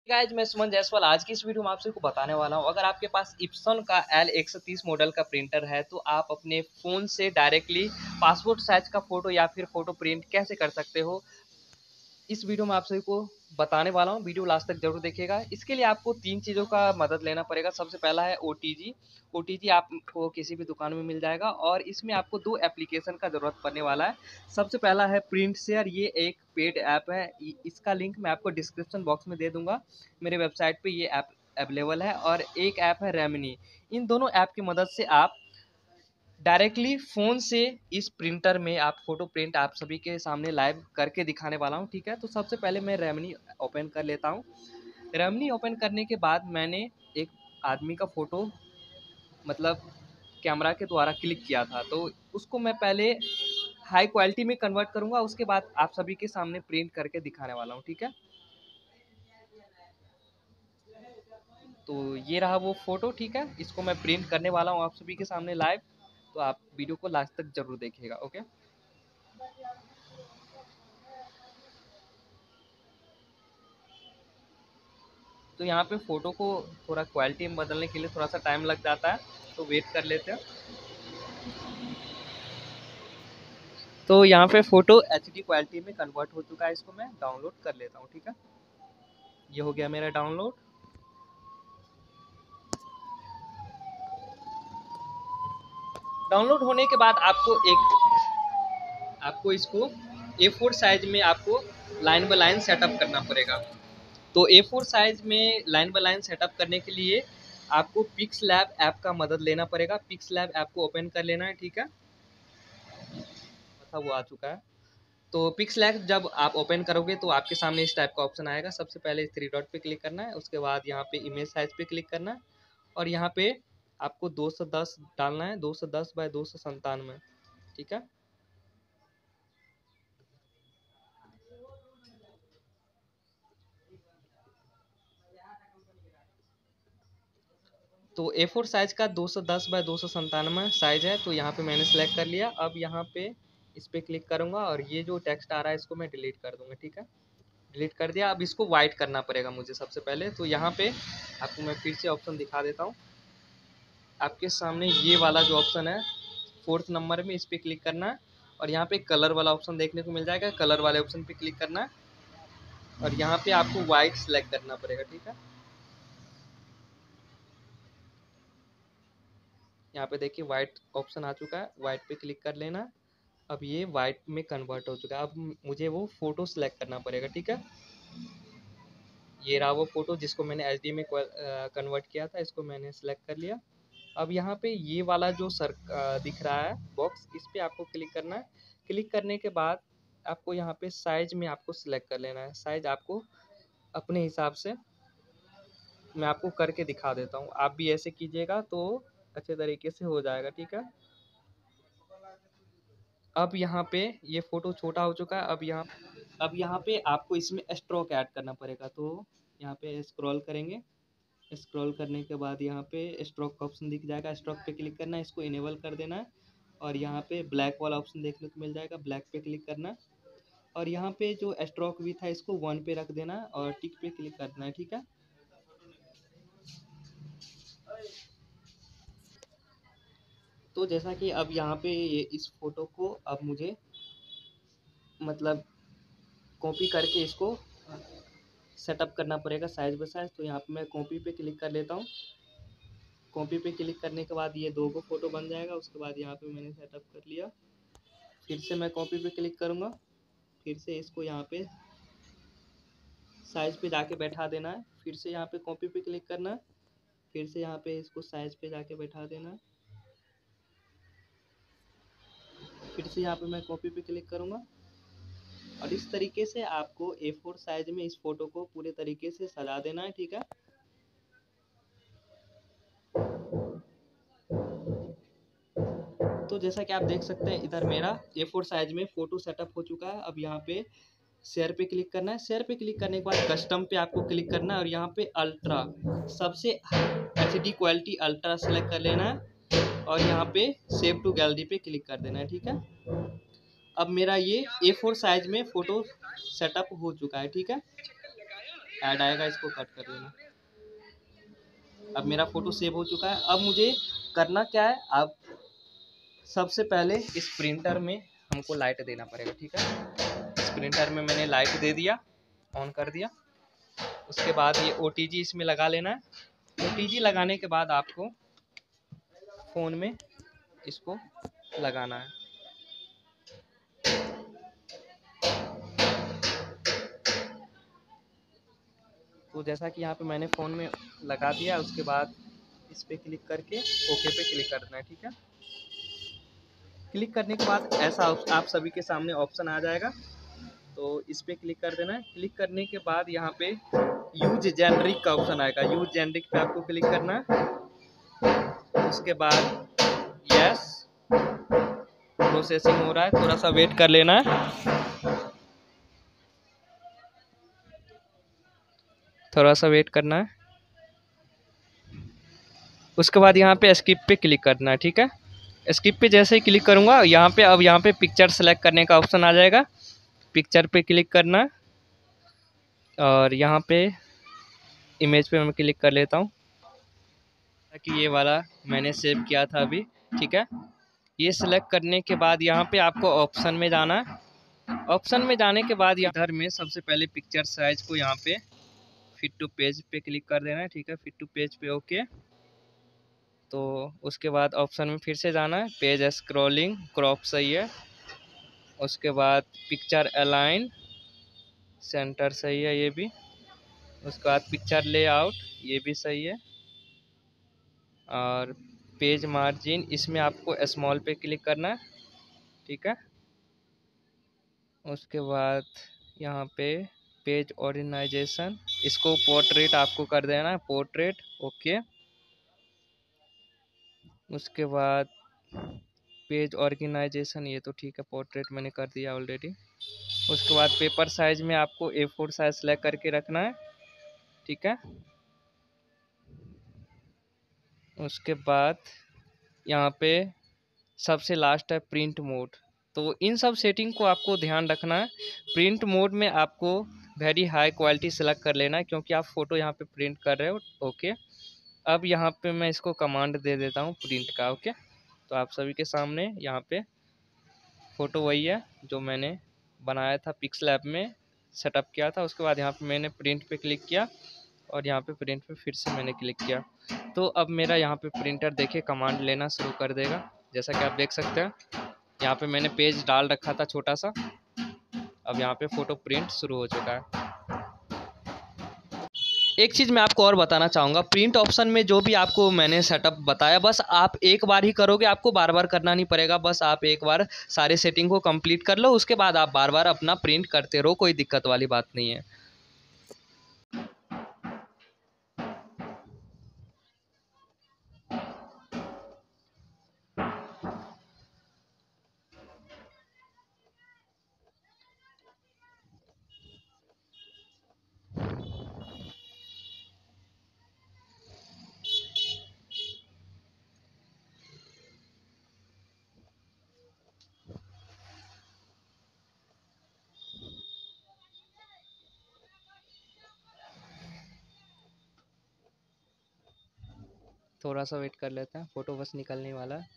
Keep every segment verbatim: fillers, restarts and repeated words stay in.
Guys मैं सुमन जायसवाल आज की इस वीडियो में आपसे को बताने वाला हूं। अगर आपके पास इप्सन का एल एक सौ तीस मॉडल का प्रिंटर है तो आप अपने फ़ोन से डायरेक्टली पासपोर्ट साइज का फ़ोटो या फिर फ़ोटो प्रिंट कैसे कर सकते हो, इस वीडियो में आप सभी को बताने वाला हूँ। वीडियो लास्ट तक जरूर देखिएगा। इसके लिए आपको तीन चीज़ों का मदद लेना पड़ेगा। सबसे पहला है O T G. O T G आपको किसी भी दुकान में मिल जाएगा और इसमें आपको दो एप्लीकेशन का ज़रूरत पड़ने वाला है। सबसे पहला है प्रिंट शेयर, ये एक पेड ऐप है। इसका लिंक मैं आपको डिस्क्रिप्शन बॉक्स में दे दूंगा। मेरे वेबसाइट पर ये ऐप अवेलेबल है। और एक ऐप है रेमिनी। इन दोनों ऐप की मदद से आप डायरेक्टली फ़ोन से इस प्रिंटर में आप फ़ोटो प्रिंट आप सभी के सामने लाइव करके दिखाने वाला हूं। ठीक है, तो सबसे पहले मैं रेमिनी ओपन कर लेता हूं। रेमिनी ओपन करने के बाद मैंने एक आदमी का फ़ोटो मतलब कैमरा के द्वारा क्लिक किया था, तो उसको मैं पहले हाई क्वालिटी में कन्वर्ट करूंगा। उसके बाद आप सभी के सामने प्रिंट करके दिखाने वाला हूं। ठीक है, तो ये रहा वो फ़ोटो। ठीक है, इसको मैं प्रिंट करने वाला हूँ आप सभी के सामने लाइव, तो आप वीडियो को लास्ट तक जरूर देखिएगा। ओके, तो यहाँ पे फ़ोटो को थोड़ा क्वालिटी में बदलने के लिए थोड़ा सा टाइम लग जाता है, तो वेट कर लेते हैं। तो यहाँ पे फ़ोटो एच डी क्वालिटी में कन्वर्ट हो चुका है। इसको मैं डाउनलोड कर लेता हूँ। ठीक है, ये हो गया मेरा डाउनलोड। डाउनलोड होने के बाद आपको एक आपको इसको ए फोर साइज में आपको लाइन बाय लाइन सेटअप करना पड़ेगा। तो ए फोर साइज में लाइन बाय लाइन सेटअप करने के लिए आपको पिक्स लैब ऐप का मदद लेना पड़ेगा। पिक्स लैब ऐप को ओपन कर लेना है। ठीक है, वो आ चुका है। तो पिक्सलैब जब आप ओपन करोगे तो आपके सामने इस टाइप का ऑप्शन आएगा। सबसे पहले थ्री डॉट पे क्लिक करना है, उसके बाद यहाँ पे इमेज साइज पे क्लिक करना है और यहाँ पे आपको दो सौ दस डालना है, दो सौ दस बाय दो सौ संतानवे। ठीक है, तो ए फोर साइज का दो सौ दस बाय दो सौ संतानवे साइज है, तो यहाँ पे मैंने सेलेक्ट कर लिया। अब यहाँ पे इस पे क्लिक करूंगा और ये जो टेक्स्ट आ रहा है इसको मैं डिलीट कर दूंगा। ठीक है, डिलीट कर दिया। अब इसको वाइट करना पड़ेगा मुझे सबसे पहले, तो यहाँ पे आपको मैं फिर से ऑप्शन दिखा देता हूँ। आपके सामने ये वाला जो ऑप्शन है फोर्थ नंबर में, इस पर क्लिक करना है और यहाँ पे कलर वाला ऑप्शन देखने को मिल जाएगा। कलर वाले ऑप्शन पे क्लिक करना है और यहाँ पे आपको वाइट सेलेक्ट करना पड़ेगा। ठीक है, यहाँ पे देखिए वाइट ऑप्शन आ चुका है, वाइट पे क्लिक कर लेना। अब ये वाइट में कन्वर्ट हो चुका है। अब मुझे वो फोटो सेलेक्ट करना पड़ेगा। ठीक है, ये रहा वो फोटो जिसको मैंने एच डी में कन्वर्ट किया था, इसको मैंने सेलेक्ट कर लिया। अब यहाँ पे ये वाला जो सर दिख रहा है बॉक्स, इस पे आपको क्लिक करना है। क्लिक करने के बाद आपको यहाँ पे साइज में आपको सिलेक्ट कर लेना है। साइज आपको अपने हिसाब से मैं आपको करके दिखा देता हूँ, आप भी ऐसे कीजिएगा तो अच्छे तरीके से हो जाएगा। ठीक है, अब यहाँ पे ये फोटो छोटा हो चुका है। अब यहाँ अब यहाँ पे आपको इसमें स्ट्रोक ऐड करना पड़ेगा। तो यहाँ पे स्क्रॉल करेंगे, स्क्रॉल करने के बाद यहाँ पे स्ट्रोक का ऑप्शन दिख जाएगा, स्ट्रोक पे क्लिक करना है, इसको इनेबल कर देना है और यहाँ पे ब्लैक वाला ऑप्शन देखने को मिल जाएगा, ब्लैक पे क्लिक करना है और यहाँ पे जो स्ट्रोक भी था इसको वन पे रख देना है और टिक पे क्लिक कर देना है। ठीक है, तो जैसा कि अब यहाँ पे ये इस फोटो को अब मुझे मतलब कॉपी करके इसको सेटअप करना पड़ेगा साइज बाय साइज। तो यहाँ पे मैं कॉपी पे क्लिक कर लेता हूँ। कॉपी पे क्लिक करने के बाद ये दो को फोटो बन जाएगा। उसके बाद यहाँ पे मैंने सेटअप कर लिया। फिर से मैं कॉपी पे क्लिक करूँगा, फिर से इसको यहाँ पे साइज पे जाके बैठा देना है। फिर से यहाँ पे कॉपी पे क्लिक करना है, फिर से यहाँ पे इसको साइज पे जाके बैठा देना है। फिर से यहाँ पे मैं कॉपी पे क्लिक करूँगा और इस तरीके से आपको ए फोर साइज में इस फोटो को पूरे तरीके से सजा देना है। ठीक है, तो जैसा कि आप देख सकते हैं इधर मेरा ए फोर साइज में फोटो सेटअप हो चुका है। अब यहाँ पे शेयर पे क्लिक करना है। शेयर पे क्लिक करने के बाद कस्टम पे आपको क्लिक करना है और यहाँ पे अल्ट्रा सबसे H D quality ultra select कर लेना है और यहाँ पे सेव टू गैलरी पे क्लिक कर देना है। ठीक है, अब मेरा ये ए फोर साइज में फोटो सेटअप हो चुका है। ठीक है, ऐड आएगा, इसको कट कर देना। अब मेरा फ़ोटो सेव हो चुका है। अब मुझे करना क्या है, अब सबसे पहले इस प्रिंटर में हमको लाइट देना पड़ेगा, ठीक है। इस प्रिंटर में मैंने लाइट दे दिया, ऑन कर दिया। उसके बाद ये ओ टी जी इसमें लगा लेना है। ओ टी जी लगाने के बाद आपको फ़ोन में इसको लगाना है। तो जैसा कि यहाँ पे मैंने फ़ोन में लगा दिया, उसके बाद इस पर क्लिक करके ओके पे क्लिक करना है, ठीक है। क्लिक करने के बाद ऐसा आप सभी के सामने ऑप्शन आ जाएगा, तो इस पर क्लिक कर देना है। क्लिक करने के बाद यहाँ पे यूज जेनरिक का ऑप्शन आएगा, यूज जेनरिक पे आपको क्लिक करना है। उसके बाद यस, प्रोसेसिंग हो रहा है, थोड़ा सा वेट कर लेना है। थोड़ा सा वेट करना है। उसके बाद यहाँ पे स्किप पे क्लिक करना है, ठीक है। स्किप पे जैसे ही क्लिक करूँगा, यहाँ पे अब यहाँ पे पिक्चर सेलेक्ट करने का ऑप्शन आ जाएगा। पिक्चर पे क्लिक करना है और यहाँ पे इमेज पे मैं क्लिक कर लेता हूँ, ताकि ये वाला मैंने सेव किया था अभी, ठीक है। ये सिलेक्ट करने के बाद यहाँ पे आपको ऑप्शन में जाना है। ऑप्शन में जाने के बाद इधर में सबसे पहले पिक्चर साइज को यहाँ पे फिट टू पेज पे क्लिक कर देना है, ठीक है। फिट टू पेज पे ओके। तो उसके बाद ऑप्शन में फिर से जाना है, पेज स्क्रॉलिंग क्रॉप सही है। उसके बाद पिक्चर अलाइन सेंटर सही है, ये भी। उसके बाद पिक्चर लेआउट, ये भी सही है। और पेज मार्जिन, इसमें आपको स्मॉल पे क्लिक करना है, ठीक है। उसके बाद यहाँ पे पेज ऑर्गेनाइजेशन, इसको पोर्ट्रेट आपको कर देना है, पोर्ट्रेट ओके। उसके बाद पेज ऑर्गेनाइजेशन, ये तो ठीक है, पोर्ट्रेट मैंने कर दिया ऑलरेडी। उसके बाद पेपर साइज में आपको ए फोर साइज सेलेक्ट करके रखना है, ठीक है। उसके बाद यहाँ पे सबसे लास्ट है प्रिंट मोड। तो इन सब सेटिंग को आपको ध्यान रखना है। प्रिंट मोड में आपको वेरी हाई क्वालिटी सेलेक्ट कर लेना है, क्योंकि आप फ़ोटो यहाँ पे प्रिंट कर रहे हो, ओके। अब यहाँ पे मैं इसको कमांड दे देता हूँ प्रिंट का, ओके। तो आप सभी के सामने यहाँ पे फ़ोटो वही है जो मैंने बनाया था, पिक्सल ऐप में सेटअप किया था। उसके बाद यहाँ पे मैंने प्रिंट पे क्लिक किया और यहाँ पे प्रिंट पे फिर से मैंने क्लिक किया। तो अब मेरा यहाँ पे प्रिंटर देखिए कमांड लेना शुरू कर देगा, जैसा कि आप देख सकते हैं। यहाँ पे मैंने पेज डाल रखा था छोटा सा, अब यहाँ पे फ़ोटो प्रिंट शुरू हो चुका है। एक चीज़ मैं आपको और बताना चाहूँगा, प्रिंट ऑप्शन में जो भी आपको मैंने सेटअप बताया, बस आप एक बार ही करोगे, आपको बार बार करना नहीं पड़ेगा। बस आप एक बार सारे सेटिंग को कंप्लीट कर लो, उसके बाद आप बार बार अपना प्रिंट करते रहो, कोई दिक्कत वाली बात नहीं है। थोड़ा सा वेट कर लेते हैं, फ़ोटो बस निकलने वाला है।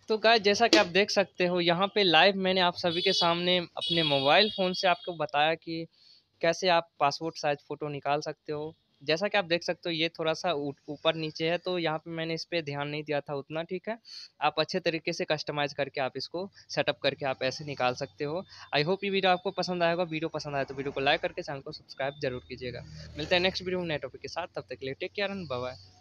तो गाइस जैसा कि आप देख सकते हो यहाँ पे लाइव मैंने आप सभी के सामने अपने मोबाइल फ़ोन से आपको बताया कि कैसे आप पासपोर्ट साइज़ फ़ोटो निकाल सकते हो। जैसा कि आप देख सकते हो ये थोड़ा-सा ऊ ऊपर नीचे है, तो यहाँ पे मैंने इस पे ध्यान नहीं दिया था उतना, ठीक है। आप अच्छे तरीके से कस्टमाइज़ करके आप इसको सेटअप करके आप ऐसे निकाल सकते हो। आई होप ये वीडियो आपको पसंद आया होगा। वीडियो पसंद आया तो वीडियो को लाइक करके चैनल को सब्सक्राइब ज़रूर कीजिएगा। मिलते हैं नेक्स्ट वीडियो में नए टॉपिक के साथ, तब तक के लिए take care and bye bye.